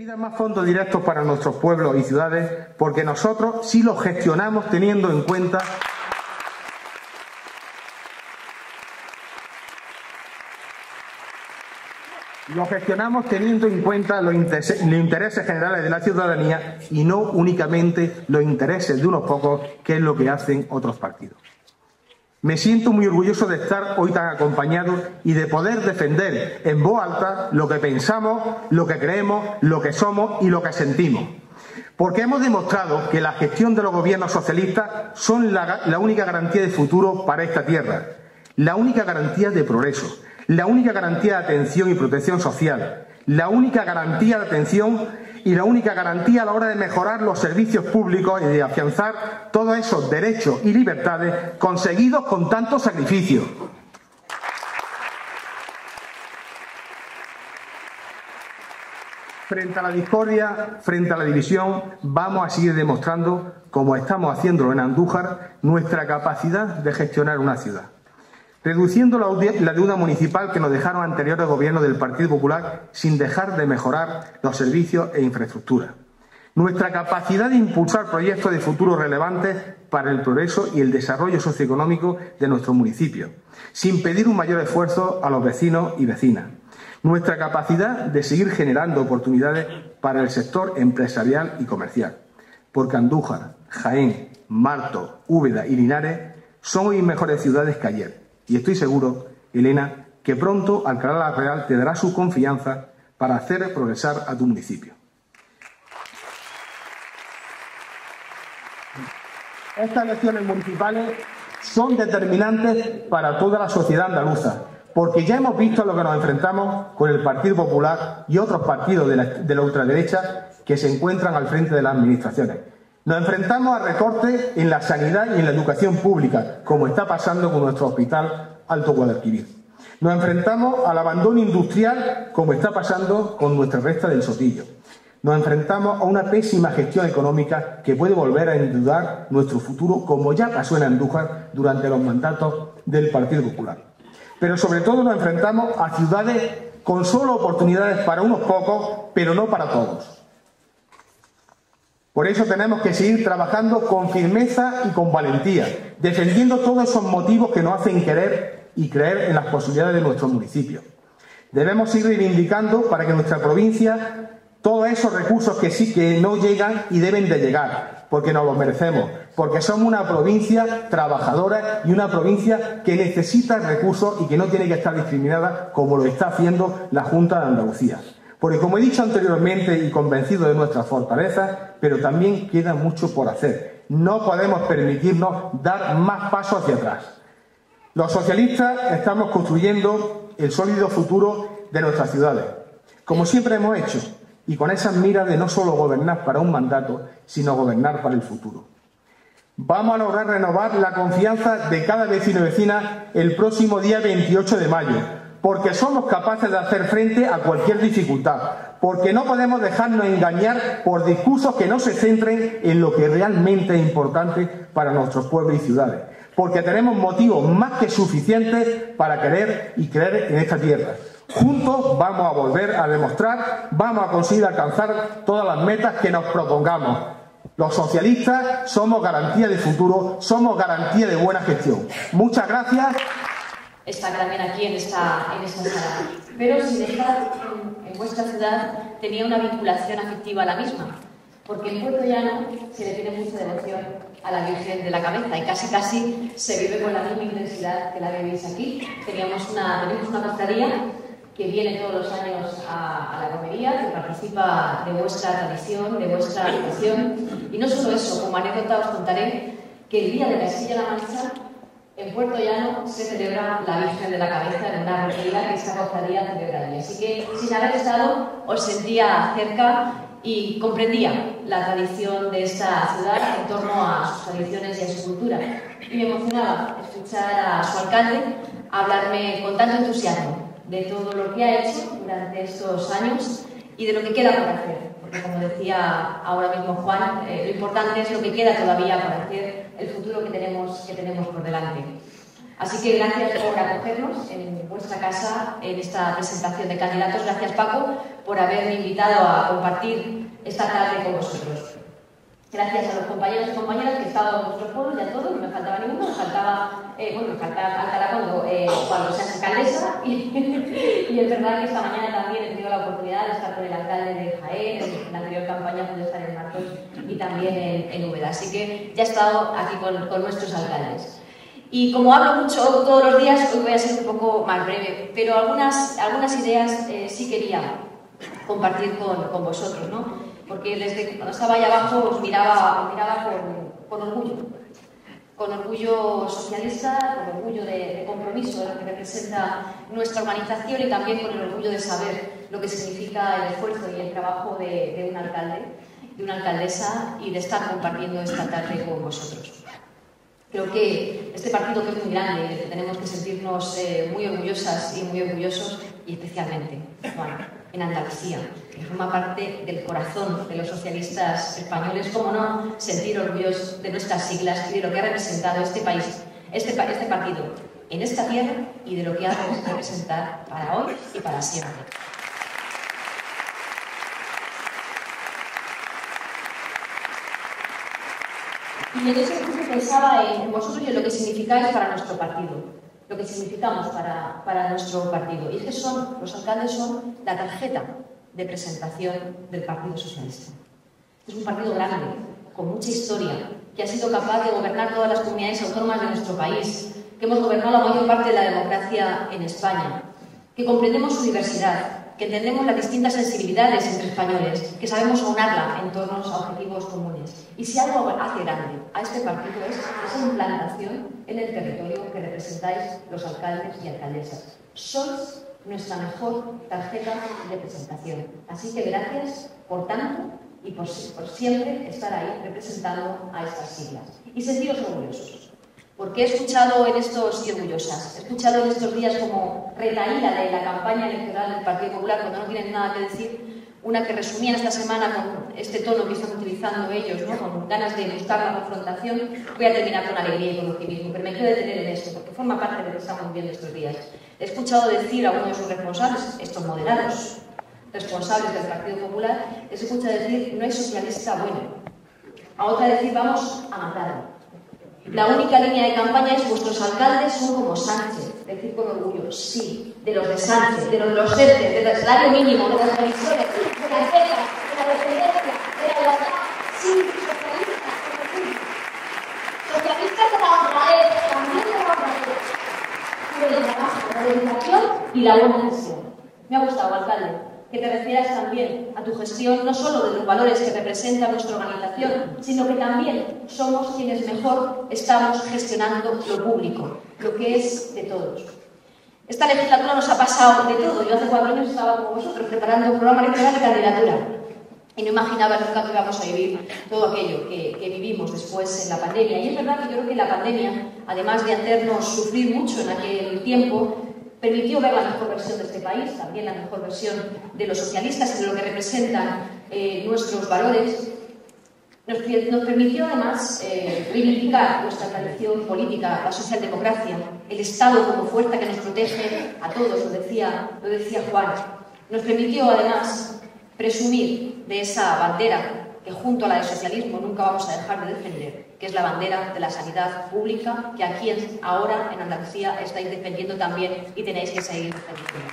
pida más fondos directos para nuestros pueblos y ciudades, porque nosotros sí los gestionamos teniendo en cuenta los intereses generales de la ciudadanía y no únicamente los intereses de unos pocos, que es lo que hacen otros partidos. Me siento muy orgulloso de estar hoy tan acompañado y de poder defender en voz alta lo que pensamos, lo que creemos, lo que somos y lo que sentimos. Porque hemos demostrado que la gestión de los gobiernos socialistas son la única garantía de futuro para esta tierra, la única garantía de progreso, la única garantía de atención y protección social, la única garantía de atención y la única garantía a la hora de mejorar los servicios públicos y de afianzar todos esos derechos y libertades conseguidos con tanto sacrificio. Frente a la discordia, frente a la división, vamos a seguir demostrando, como estamos haciéndolo en Andújar, nuestra capacidad de gestionar una ciudad, reduciendo la deuda municipal que nos dejaron anteriores gobiernos del Partido Popular sin dejar de mejorar los servicios e infraestructuras. Nuestra capacidad de impulsar proyectos de futuro relevantes para el progreso y el desarrollo socioeconómico de nuestro municipio, sin pedir un mayor esfuerzo a los vecinos y vecinas. Nuestra capacidad de seguir generando oportunidades para el sector empresarial y comercial. Porque Andújar, Jaén, Marto, Úbeda y Linares son hoy mejores ciudades que ayer. Y estoy seguro, Elena, que pronto Alcalá la Real te dará su confianza para hacer progresar a tu municipio. Estas elecciones municipales son determinantes para toda la sociedad andaluza, porque ya hemos visto a lo que nos enfrentamos con el Partido Popular y otros partidos de la ultraderecha que se encuentran al frente de las administraciones. Nos enfrentamos a recortes en la sanidad y en la educación pública, como está pasando con nuestro hospital Alto Guadalquivir. Nos enfrentamos al abandono industrial, como está pasando con nuestra resta del Sotillo. Nos enfrentamos a una pésima gestión económica que puede volver a endeudar nuestro futuro, como ya pasó en Andújar durante los mandatos del Partido Popular. Pero sobre todo nos enfrentamos a ciudades con solo oportunidades para unos pocos, pero no para todos. Por eso tenemos que seguir trabajando con firmeza y con valentía, defendiendo todos esos motivos que nos hacen querer y creer en las posibilidades de nuestro municipio. Debemos seguir reivindicando para que nuestra provincia todos esos recursos que sí que no llegan y deben de llegar, porque nos los merecemos, porque somos una provincia trabajadora y una provincia que necesita recursos y que no tiene que estar discriminada como lo está haciendo la Junta de Andalucía. Porque, como he dicho anteriormente y convencido de nuestras fortalezas, pero también queda mucho por hacer. No podemos permitirnos dar más pasos hacia atrás. Los socialistas estamos construyendo el sólido futuro de nuestras ciudades, como siempre hemos hecho, y con esas miras de no solo gobernar para un mandato, sino gobernar para el futuro. Vamos a lograr renovar la confianza de cada vecino y vecina el próximo día 28 de mayo, porque somos capaces de hacer frente a cualquier dificultad, porque no podemos dejarnos engañar por discursos que no se centren en lo que realmente es importante para nuestros pueblos y ciudades, porque tenemos motivos más que suficientes para querer y creer en esta tierra. Juntos vamos a volver a demostrar, vamos a conseguir alcanzar todas las metas que nos propongamos. Los socialistas somos garantía de futuro, somos garantía de buena gestión. Muchas gracias. Está también aquí en esta sala. Pero sin dejar en vuestra ciudad tenía una vinculación afectiva a la misma, porque en Puerto Llano se le tiene mucha devoción a la Virgen de la Cabeza y casi se vive con la misma intensidad que la veis aquí. Tenemos una cofradía que viene todos los años a la romería, que participa de vuestra tradición, de vuestra educación. Y no solo eso, como anécdota os contaré que el día de la Castilla-La Mancha en Puerto Llano se celebra la Virgen de la Cabeza en una romería que esta cofradía celebra allí. Así que, sin haber estado, os sentía cerca y comprendía la tradición de esta ciudad en torno a sus tradiciones y a su cultura. Y me emocionaba escuchar a su alcalde hablarme con tanto entusiasmo de todo lo que ha hecho durante estos años y de lo que queda por hacer. Porque, como decía ahora mismo Juan, lo importante es lo que queda todavía por hacer, el futuro que tenemos por delante. Así que gracias por acogernos en vuestra casa en esta presentación de candidatos. Gracias, Paco, por haberme invitado a compartir esta tarde con vosotros. Gracias a los compañeros y compañeras que he estado en vuestros foros, ya todos, no me faltaba ninguno, me faltaba Alcalá cuando seas alcaldesa y es verdad que esta mañana también he tenido la oportunidad de estar con el alcalde de Jaén, en la anterior campaña pude estar en Marcos y también en Úbeda, así que ya he estado aquí con nuestros alcaldes. Y como hablo mucho todos los días, hoy voy a ser un poco más breve, pero algunas ideas sí quería compartir con vosotros, ¿no? Porque desde cuando estaba ahí abajo os miraba con orgullo socialista, con orgullo de compromiso de lo que representa nuestra organización y también con el orgullo de saber lo que significa el esfuerzo y el trabajo de un alcalde, de una alcaldesa y de estar compartiendo esta tarde con vosotros. Creo que este partido que es muy grande y del que tenemos que sentirnos muy orgullosas y muy orgullosos, y especialmente, en Andalucía, que forma parte del corazón de los socialistas españoles, cómo no sentir orgullosos de nuestras siglas y de lo que ha representado este país, este partido en esta tierra y de lo que ha de representar para hoy y para siempre. Y en ese sentido pensaba en vosotros y en lo que significáis para nuestro partido, lo que significamos para nuestro partido. Y es que los alcaldes son la tarjeta de presentación del Partido Socialista. Es un partido grande, con mucha historia, que ha sido capaz de gobernar todas las comunidades autónomas de nuestro país, que hemos gobernado la mayor parte de la democracia en España, que comprendemos su diversidad, que entendemos las distintas sensibilidades entre españoles, que sabemos aunarla en torno a objetivos comunes. Y si algo hace grande a este partido es esa implantación en el territorio que representáis los alcaldes y alcaldesas. Sois nuestra mejor tarjeta de presentación. Así que gracias por tanto y por siempre estar ahí representando a estas siglas. Y sentiros orgullosos. Porque he escuchado en estos días como retahíla de la campaña electoral del Partido Popular, cuando no tienen nada que decir, una que resumían esta semana con este tono que están utilizando ellos, ¿no? Con ganas de buscar la confrontación. Voy a terminar con alegría y con optimismo, pero me quiero detener en esto, porque forma parte de lo que estamos viendo estos días. He escuchado decir a uno de sus responsables, estos moderados responsables del Partido Popular, les escucha decir, no hay socialista bueno. A otra decir, vamos a matarlo. La única línea de campaña es vuestros alcaldes son como Sánchez, decir con orgullo, sí, de los de Sánchez, de los ERTE, del salario mínimo, de las pensiones, de las becas, de la dependencia, de la igualdad, sí, socialistas de la honradez, también de la honradez, del trabajo, la dedicación y la buena gestión. Me ha gustado, alcalde, que te refieras también a tu gestión, no solo de los valores que representa nuestra organización, sino que también somos quienes mejor estamos gestionando lo público, lo que es de todos. Esta legislatura nos ha pasado de todo. Yo hace 4 años estaba con vosotros preparando un programa electoral de candidatura y no imaginaba nunca que íbamos a vivir todo aquello que vivimos después en la pandemia. Y es verdad que yo creo que la pandemia, además de hacernos sufrir mucho en aquel tiempo, permitió ver la mejor versión de este país, también la mejor versión de los socialistas y de lo que representan nuestros valores. Nos permitió además reivindicar nuestra tradición política, la socialdemocracia, el Estado como fuerza que nos protege a todos, lo decía Juan. Nos permitió además presumir de esa bandera que junto a la del socialismo nunca vamos a dejar de defender, que es la bandera de la sanidad pública, que aquí ahora en Andalucía estáis defendiendo también y tenéis que seguir defendiendo.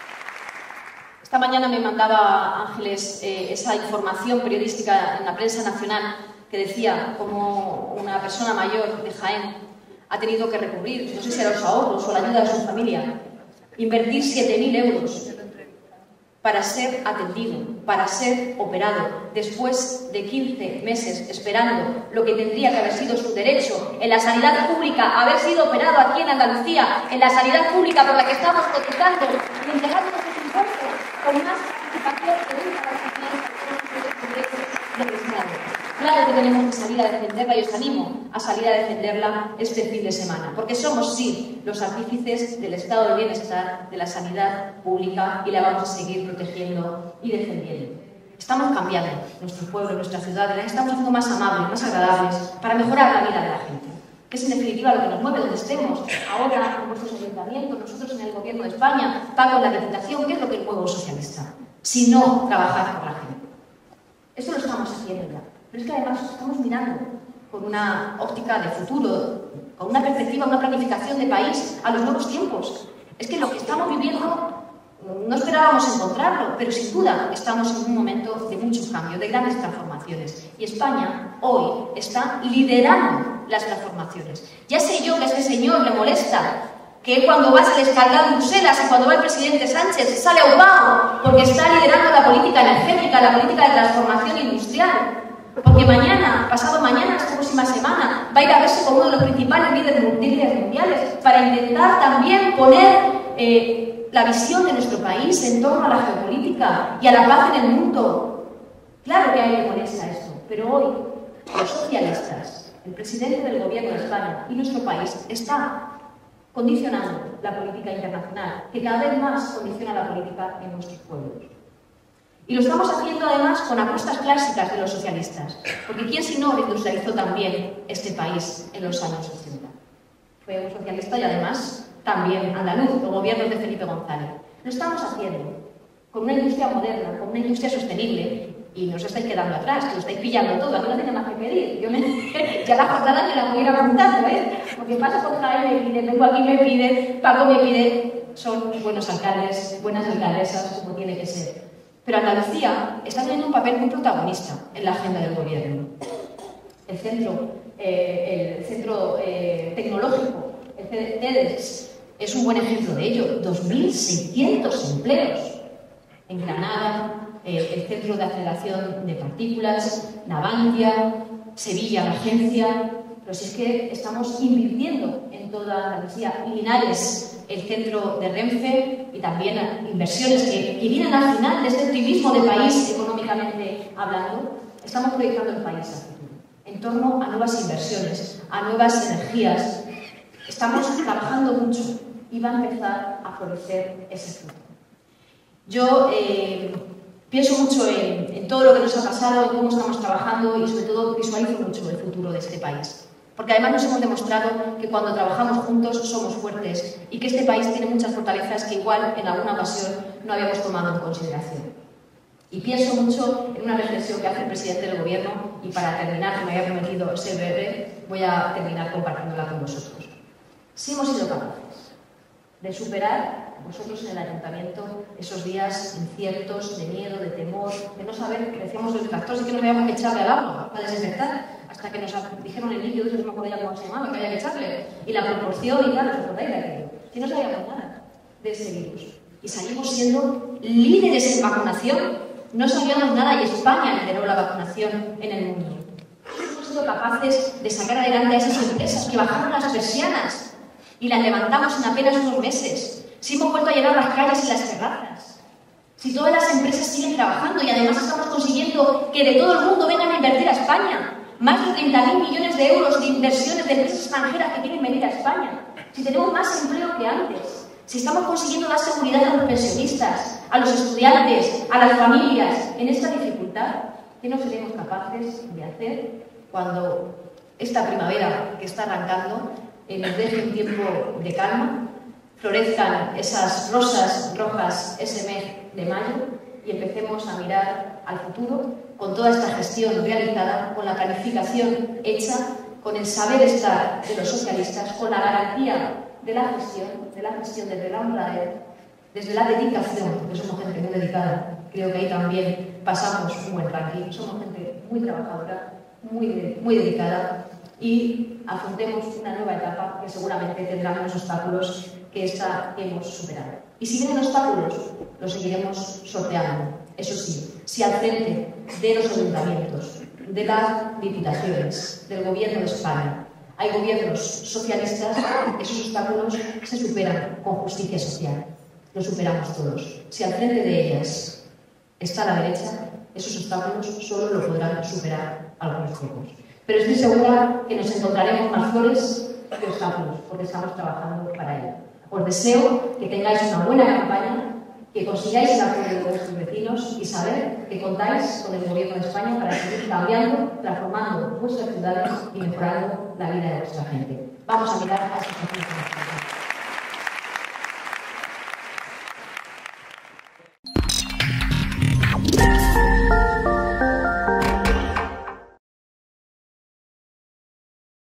Esta mañana me mandaba Ángeles esa información periodística en la prensa nacional que decía cómo una persona mayor de Jaén ha tenido que recurrir, no sé si a los ahorros o a la ayuda de su familia, invertir 7.000 euros para ser atendido, para ser operado, después de 15 meses esperando lo que tendría que haber sido su derecho en la sanidad pública, haber sido operado aquí en Andalucía, en la sanidad pública por la que estamos cotizando y entregando nuestros impuestos con más participación que nunca las sociedades del Estado. Claro que tenemos que salir a defenderla y os animo a salir a defenderla este fin de semana, porque somos, sí, los artífices del estado de bienestar, de la sanidad pública y la vamos a seguir protegiendo y defendiendo. Estamos cambiando nuestro pueblo, nuestra ciudad, la estamos haciendo más amables, más agradables, para mejorar la vida de la gente, que es en definitiva lo que nos mueve donde estemos, ahora en nuestros ayuntamientos, nosotros en el Gobierno de España, Paco en la Diputación, ¿qué es lo que mueve un socialista? sino trabajar por la gente. Esto lo estamos haciendo ya. Pero es que además estamos mirando con una óptica de futuro, con una perspectiva, una planificación de país a los nuevos tiempos. Es que lo que estamos viviendo no esperábamos encontrarlo, pero sin duda estamos en un momento de muchos cambios, de grandes transformaciones. Y España hoy está liderando las transformaciones. Ya sé yo que a este señor le molesta que cuando va a descargar Bruselas y cuando va el presidente Sánchez sale ahogado porque está liderando la política energética, la política de transformación industrial. Porque mañana, pasado mañana, esta próxima semana, va a ir a verse con uno de los principales líderes mundiales para intentar también poner la visión de nuestro país en torno a la geopolítica y a la paz en el mundo. Claro que a él le molesta esto, pero hoy los socialistas, el presidente del gobierno de España y nuestro país está condicionando la política internacional, que cada vez más condiciona la política en nuestros pueblos. Y lo estamos haciendo además con apuestas clásicas de los socialistas, porque ¿quién si no industrializó también este país en los años 80? Fue un socialista y además también andaluz, el gobierno de Felipe González. Lo estamos haciendo con una industria moderna, con una industria sostenible, y no os estáis quedando atrás, que lo estáis pillando todo, a mí no tiene más que pedir. Ya la jornada me la voy a ir apuntando, ¿eh? Porque pasa con Jaime, me pide, vengo aquí, me pide, Paco me pide, son buenos alcaldes, buenas alcaldesas, como tiene que ser. Pero Andalucía está teniendo un papel muy protagonista en la agenda del gobierno. El centro tecnológico, el CEDES, es un buen ejemplo de ello. 2.600 empleos en Granada, el centro de aceleración de partículas, Navantia, Sevilla, la agencia. Pero si es que estamos invirtiendo en toda Andalucía. Linares, el centro de Renfe, y también inversiones que vienen al final de este optimismo de país económicamente hablando. Estamos proyectando el país al futuro, en torno a nuevas inversiones, a nuevas energías. Estamos trabajando mucho y va a empezar a florecer ese fruto. Yo pienso mucho en todo lo que nos ha pasado, en cómo estamos trabajando y sobre todo visualizo mucho el futuro de este país. Porque además nos hemos demostrado que cuando trabajamos juntos somos fuertes y que este país tiene muchas fortalezas que igual en alguna ocasión no habíamos tomado en consideración. Y pienso mucho en una reflexión que hace el presidente del gobierno y para terminar, que me había prometido ser breve, voy a terminar compartiéndola con vosotros. Si hemos sido capaces de superar vosotros en el ayuntamiento esos días inciertos, de miedo, de temor, de no saber, que decíamos los tractores, que no sabíamos que echarle al agua para desinfectar, hasta que nos dijeron el líquido, no me acuerdo ya cómo se llamaba, que había que echarle, y la proporción y tal, ¿os acordáis de aquello? Que no sabíamos nada de ese virus. Y salimos siendo líderes en vacunación, no sabíamos nada y España lideró la vacunación en el mundo. Hemos sido capaces de sacar adelante a esas empresas que bajaron las persianas y las levantamos en apenas unos meses. Si hemos vuelto a llenar las calles y las terrazas. Si todas las empresas siguen trabajando y además estamos consiguiendo que de todo el mundo vengan a invertir a España. Más de 30.000 millones de euros de inversiones de empresas extranjeras que quieren venir a España. Si tenemos más empleo que antes. Si estamos consiguiendo dar seguridad a los pensionistas, a los estudiantes, a las familias en esta dificultad, ¿qué no seremos capaces de hacer cuando esta primavera que está arrancando nos deje un tiempo de calma, florezcan esas rosas rojas ese mes de mayo y empecemos a mirar al futuro con toda esta gestión realizada, con la planificación hecha, con el saber estar de los socialistas, con la garantía de la gestión desde la honradez, desde la dedicación, porque somos gente muy dedicada, creo que ahí también pasamos un buen ranking, somos gente muy trabajadora, muy dedicada, y afrontemos una nueva etapa que seguramente tendrá menos obstáculos que esta que hemos superado. Y si vienen obstáculos, los seguiremos sorteando. Eso sí, si al frente de los ayuntamientos, de las diputaciones, del gobierno de España, hay gobiernos socialistas, esos obstáculos se superan con justicia social. Los superamos todos. Si al frente de ellas está la derecha, esos obstáculos solo lo podrán superar algunos pocos. Pero estoy segura que nos encontraremos más flores que obstáculos, porque estamos trabajando para ello. Os deseo que tengáis una buena campaña, que consigáis el apoyo de vuestros vecinos y saber que contáis con el Gobierno de España para seguir cambiando, transformando vuestras ciudades y mejorando la vida de vuestra gente. Vamos a mirar a estas